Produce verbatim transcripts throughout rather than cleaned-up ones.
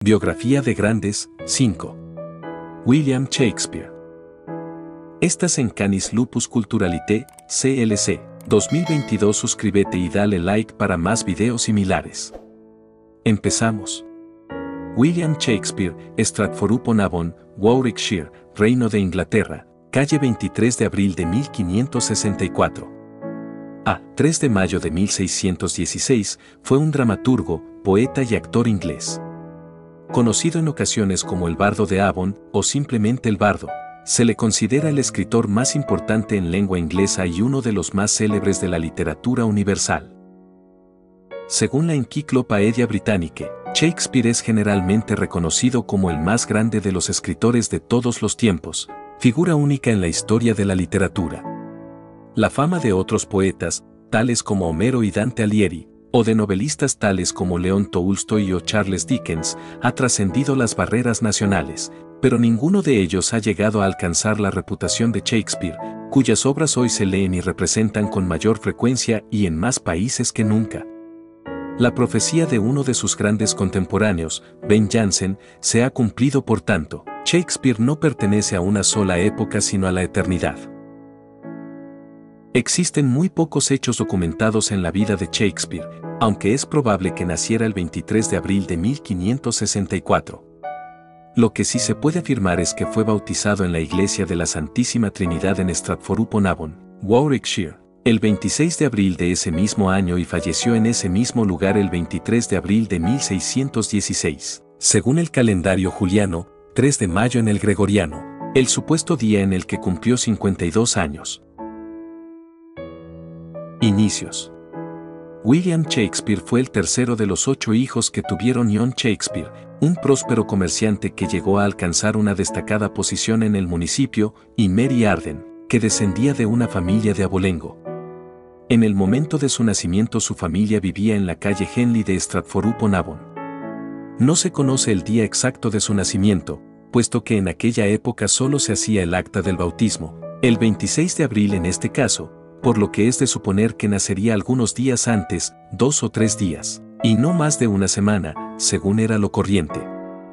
Biografía de grandes, cinco. William Shakespeare. Estás en Canis Lupus Culturalité, C L C, dos mil veintidós. Suscríbete y dale like para más videos similares. Empezamos. William Shakespeare, Stratford-upon-Avon, Warwickshire, Reino de Inglaterra, calle veintitrés de abril de mil quinientos sesenta y cuatro. A tres de mayo de mil seiscientos dieciséis, fue un dramaturgo, poeta y actor inglés. Conocido en ocasiones como el Bardo de Avon, o simplemente el Bardo, se le considera el escritor más importante en lengua inglesa y uno de los más célebres de la literatura universal. Según la Encyclopaedia Britannique, Shakespeare es generalmente reconocido como el más grande de los escritores de todos los tiempos, figura única en la historia de la literatura. La fama de otros poetas, tales como Homero y Dante Alighieri, o de novelistas tales como León Tolstoy o Charles Dickens, ha trascendido las barreras nacionales, pero ninguno de ellos ha llegado a alcanzar la reputación de Shakespeare, cuyas obras hoy se leen y representan con mayor frecuencia y en más países que nunca. La profecía de uno de sus grandes contemporáneos, Ben Jonson, se ha cumplido. Por tanto, Shakespeare no pertenece a una sola época sino a la eternidad. Existen muy pocos hechos documentados en la vida de Shakespeare, aunque es probable que naciera el veintitrés de abril de mil quinientos sesenta y cuatro. Lo que sí se puede afirmar es que fue bautizado en la iglesia de la Santísima Trinidad en Stratford-upon-Avon, Warwickshire, el veintiséis de abril de ese mismo año y falleció en ese mismo lugar el veintitrés de abril de mil seiscientos dieciséis, según el calendario juliano, tres de mayo en el gregoriano, el supuesto día en el que cumplió cincuenta y dos años. Inicios. William Shakespeare fue el tercero de los ocho hijos que tuvieron John Shakespeare, un próspero comerciante que llegó a alcanzar una destacada posición en el municipio, y Mary Arden, que descendía de una familia de abolengo. En el momento de su nacimiento su familia vivía en la calle Henley de Stratford-upon-Avon. No se conoce el día exacto de su nacimiento, puesto que en aquella época solo se hacía el acta del bautismo, el veintiséis de abril en este caso, por lo que es de suponer que nacería algunos días antes, dos o tres días, y no más de una semana, según era lo corriente.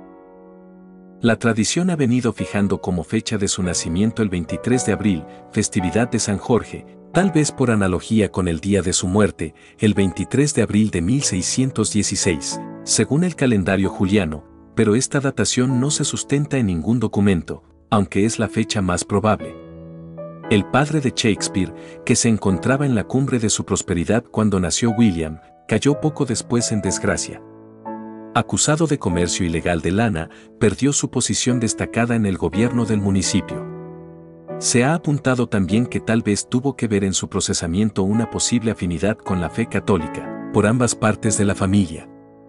La tradición ha venido fijando como fecha de su nacimiento el veintitrés de abril, festividad de San Jorge, tal vez por analogía con el día de su muerte, el veintitrés de abril de mil seiscientos dieciséis, según el calendario juliano, pero esta datación no se sustenta en ningún documento, aunque es la fecha más probable. El padre de Shakespeare, que se encontraba en la cumbre de su prosperidad cuando nació William, cayó poco después en desgracia. Acusado de comercio ilegal de lana, perdió su posición destacada en el gobierno del municipio. Se ha apuntado también que tal vez tuvo que ver en su procesamiento una posible afinidad con la fe católica, por ambas partes de la familia.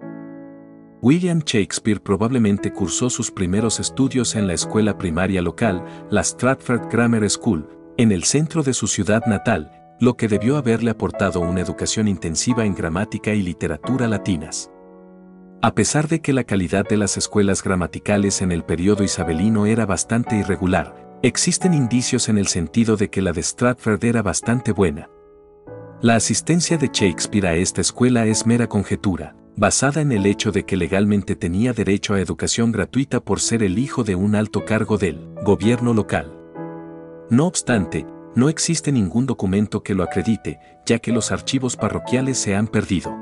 William Shakespeare probablemente cursó sus primeros estudios en la escuela primaria local, la Stratford Grammar School, en el centro de su ciudad natal, lo que debió haberle aportado una educación intensiva en gramática y literatura latinas. A pesar de que la calidad de las escuelas gramaticales en el periodo isabelino era bastante irregular, existen indicios en el sentido de que la de Stratford era bastante buena. La asistencia de Shakespeare a esta escuela es mera conjetura, basada en el hecho de que legalmente tenía derecho a educación gratuita por ser el hijo de un alto cargo del gobierno local. No obstante, no existe ningún documento que lo acredite, ya que los archivos parroquiales se han perdido.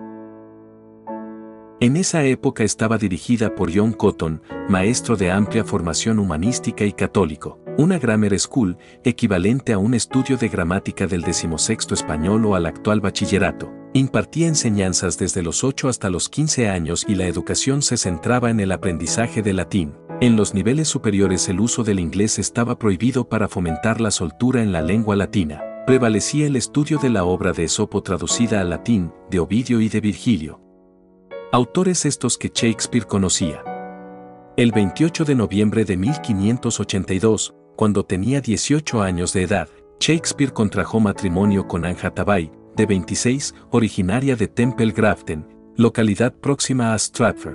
En esa época estaba dirigida por John Cotton, maestro de amplia formación humanística y católico, una grammar school, equivalente a un estudio de gramática del decimosexto español o al actual bachillerato. Impartía enseñanzas desde los ocho hasta los quince años y la educación se centraba en el aprendizaje de latín. En los niveles superiores el uso del inglés estaba prohibido para fomentar la soltura en la lengua latina. Prevalecía el estudio de la obra de Esopo traducida al latín, de Ovidio y de Virgilio. Autores estos que Shakespeare conocía. El veintiocho de noviembre de mil quinientos ochenta y dos, cuando tenía dieciocho años de edad, Shakespeare contrajo matrimonio con Anne Hathaway, de veintiséis, originaria de Temple Grafton, localidad próxima a Stratford.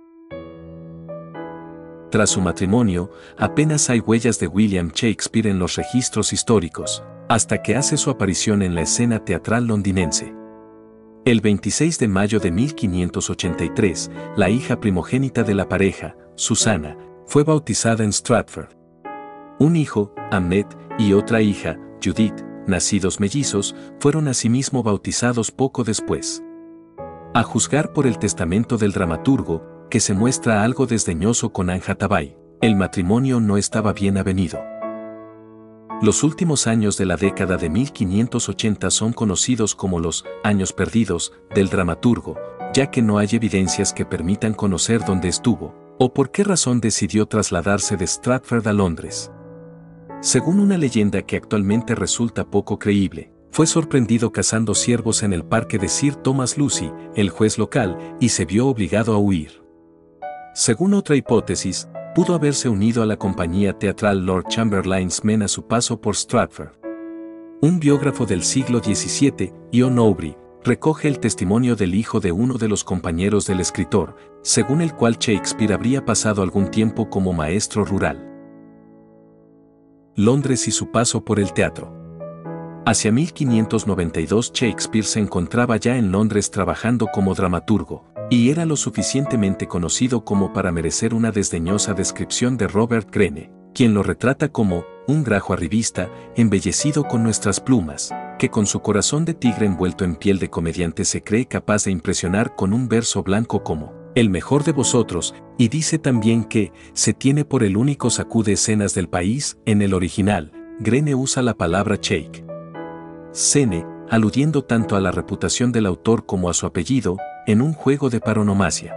Tras su matrimonio, apenas hay huellas de William Shakespeare en los registros históricos, hasta que hace su aparición en la escena teatral londinense. El veintiséis de mayo de mil quinientos ochenta y tres, la hija primogénita de la pareja, Susana, fue bautizada en Stratford. Un hijo, Hamnet, y otra hija, Judith, nacidos mellizos, fueron asimismo bautizados poco después. A juzgar por el testamento del dramaturgo, que se muestra algo desdeñoso con Anne Hathaway, el matrimonio no estaba bien avenido. Los últimos años de la década de mil quinientos ochenta son conocidos como los años perdidos del dramaturgo, ya que no hay evidencias que permitan conocer dónde estuvo, o por qué razón decidió trasladarse de Stratford a Londres. Según una leyenda que actualmente resulta poco creíble, fue sorprendido cazando ciervos en el parque de Sir Thomas Lucy, el juez local, y se vio obligado a huir. Según otra hipótesis, pudo haberse unido a la compañía teatral Lord Chamberlain's Men a su paso por Stratford. Un biógrafo del siglo diecisiete, Ian Aubrey, recoge el testimonio del hijo de uno de los compañeros del escritor, según el cual Shakespeare habría pasado algún tiempo como maestro rural. Londres y su paso por el teatro. Hacia mil quinientos noventa y dos Shakespeare se encontraba ya en Londres trabajando como dramaturgo, y era lo suficientemente conocido como para merecer una desdeñosa descripción de Robert Greene, quien lo retrata como un grajo arribista, embellecido con nuestras plumas, que con su corazón de tigre envuelto en piel de comediante se cree capaz de impresionar con un verso blanco como el mejor de vosotros, y dice también que se tiene por el único sacude escenas del país. En el original, Greene usa la palabra shake scene, aludiendo tanto a la reputación del autor como a su apellido, en un juego de paronomasia.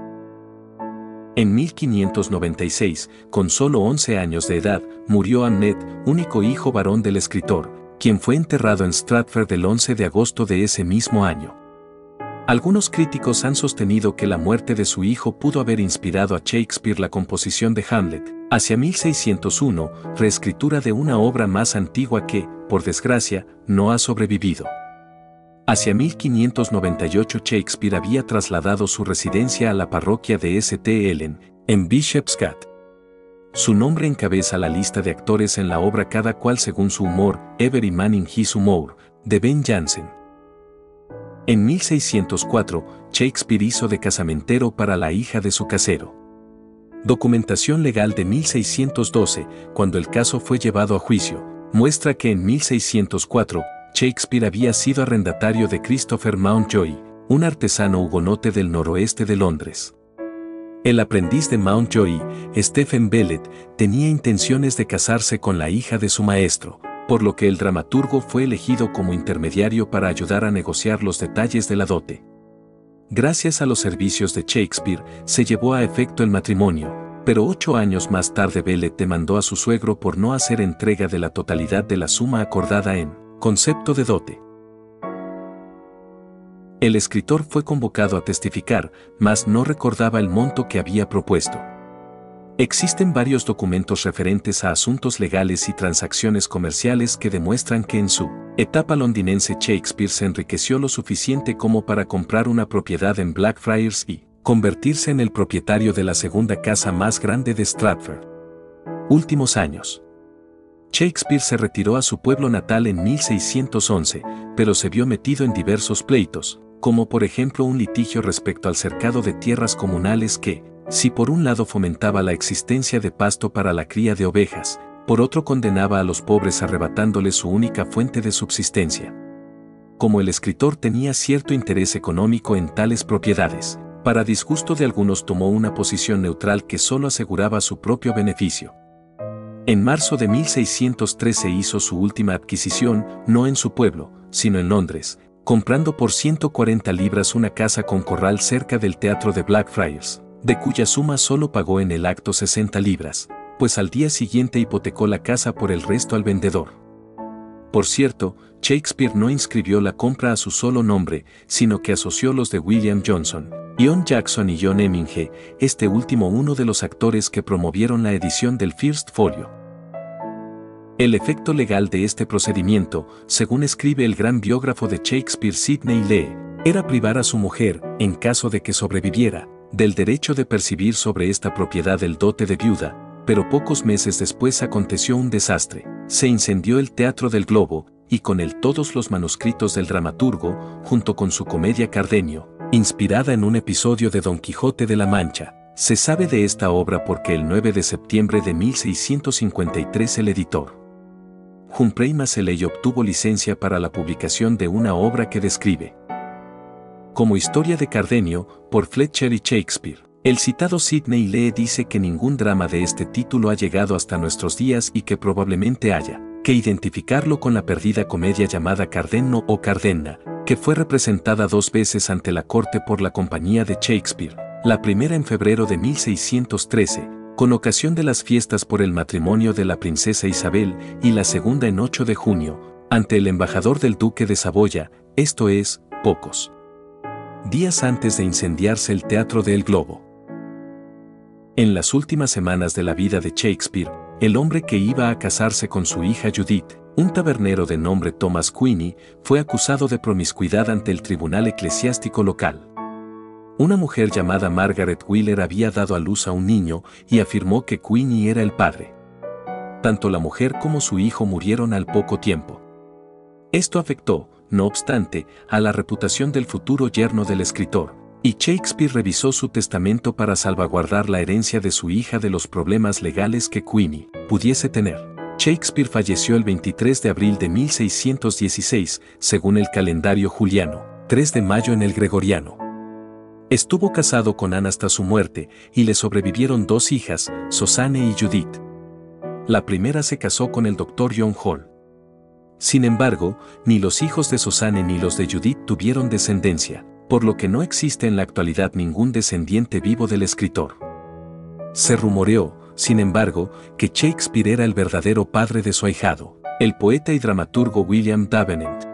En mil quinientos noventa y seis, con solo once años de edad, murió Hamnet, único hijo varón del escritor, quien fue enterrado en Stratford el once de agosto de ese mismo año. Algunos críticos han sostenido que la muerte de su hijo pudo haber inspirado a Shakespeare la composición de Hamlet, hacia mil seiscientos uno, reescritura de una obra más antigua que, por desgracia, no ha sobrevivido. Hacia mil quinientos noventa y ocho Shakespeare había trasladado su residencia a la parroquia de Saint Ellen, en Bishopsgate. Su nombre encabeza la lista de actores en la obra Cada cual según su humor, Every Man in His Humour, de Ben Jonson. En mil seiscientos cuatro, Shakespeare hizo de casamentero para la hija de su casero. Documentación legal de mil seiscientos doce, cuando el caso fue llevado a juicio, muestra que en mil seiscientos cuatro, Shakespeare había sido arrendatario de Christopher Mountjoy, un artesano hugonote del noroeste de Londres. El aprendiz de Mountjoy, Stephen Bellet, tenía intenciones de casarse con la hija de su maestro, por lo que el dramaturgo fue elegido como intermediario para ayudar a negociar los detalles de la dote. Gracias a los servicios de Shakespeare, se llevó a efecto el matrimonio, pero ocho años más tarde Bellet demandó a su suegro por no hacer entrega de la totalidad de la suma acordada en concepto de dote. El escritor fue convocado a testificar, mas no recordaba el monto que había propuesto. Existen varios documentos referentes a asuntos legales y transacciones comerciales que demuestran que en su etapa londinense Shakespeare se enriqueció lo suficiente como para comprar una propiedad en Blackfriars y convertirse en el propietario de la segunda casa más grande de Stratford. Últimos años. Shakespeare se retiró a su pueblo natal en mil seiscientos once, pero se vio metido en diversos pleitos, como por ejemplo un litigio respecto al cercado de tierras comunales que, si por un lado fomentaba la existencia de pasto para la cría de ovejas, por otro condenaba a los pobres arrebatándoles su única fuente de subsistencia. Como el escritor tenía cierto interés económico en tales propiedades, para disgusto de algunos tomó una posición neutral que solo aseguraba su propio beneficio. En marzo de mil seiscientos trece hizo su última adquisición, no en su pueblo, sino en Londres, comprando por ciento cuarenta libras una casa con corral cerca del teatro de Blackfriars, de cuya suma solo pagó en el acto sesenta libras, pues al día siguiente hipotecó la casa por el resto al vendedor. Por cierto, Shakespeare no inscribió la compra a su solo nombre, sino que asoció los de William Johnson, Ian Jackson y John Eminge, este último uno de los actores que promovieron la edición del First Folio. El efecto legal de este procedimiento, según escribe el gran biógrafo de Shakespeare Sidney Lee, era privar a su mujer, en caso de que sobreviviera, del derecho de percibir sobre esta propiedad el dote de viuda, pero pocos meses después aconteció un desastre. Se incendió el Teatro del Globo, y con él todos los manuscritos del dramaturgo, junto con su comedia Cardenio, inspirada en un episodio de Don Quijote de la Mancha. Se sabe de esta obra porque el nueve de septiembre de mil seiscientos cincuenta y tres el editor Humphrey Macaulay obtuvo licencia para la publicación de una obra que describe como Historia de Cardenio, por Fletcher y Shakespeare. El citado Sidney Lee dice que ningún drama de este título ha llegado hasta nuestros días y que probablemente haya que identificarlo con la perdida comedia llamada Cardenio o Cardenna, que fue representada dos veces ante la corte por la compañía de Shakespeare, la primera en febrero de mil seiscientos trece, con ocasión de las fiestas por el matrimonio de la princesa Isabel, y la segunda en ocho de junio, ante el embajador del duque de Saboya, esto es, pocos días antes de incendiarse el Teatro de El Globo. En las últimas semanas de la vida de Shakespeare, el hombre que iba a casarse con su hija Judith, un tabernero de nombre Thomas Queenie, fue acusado de promiscuidad ante el tribunal eclesiástico local. Una mujer llamada Margaret Wheeler había dado a luz a un niño y afirmó que Queenie era el padre. Tanto la mujer como su hijo murieron al poco tiempo. Esto afectó, no obstante, a la reputación del futuro yerno del escritor, y Shakespeare revisó su testamento para salvaguardar la herencia de su hija de los problemas legales que Queenie pudiese tener. Shakespeare falleció el veintitrés de abril de mil seiscientos dieciséis, según el calendario juliano, tres de mayo en el gregoriano. Estuvo casado con Anne hasta su muerte, y le sobrevivieron dos hijas, Susanne y Judith. La primera se casó con el doctor John Hall. Sin embargo, ni los hijos de Susanne ni los de Judith tuvieron descendencia, por lo que no existe en la actualidad ningún descendiente vivo del escritor. Se rumoreó, sin embargo, que Shakespeare era el verdadero padre de su ahijado, el poeta y dramaturgo William Davenant,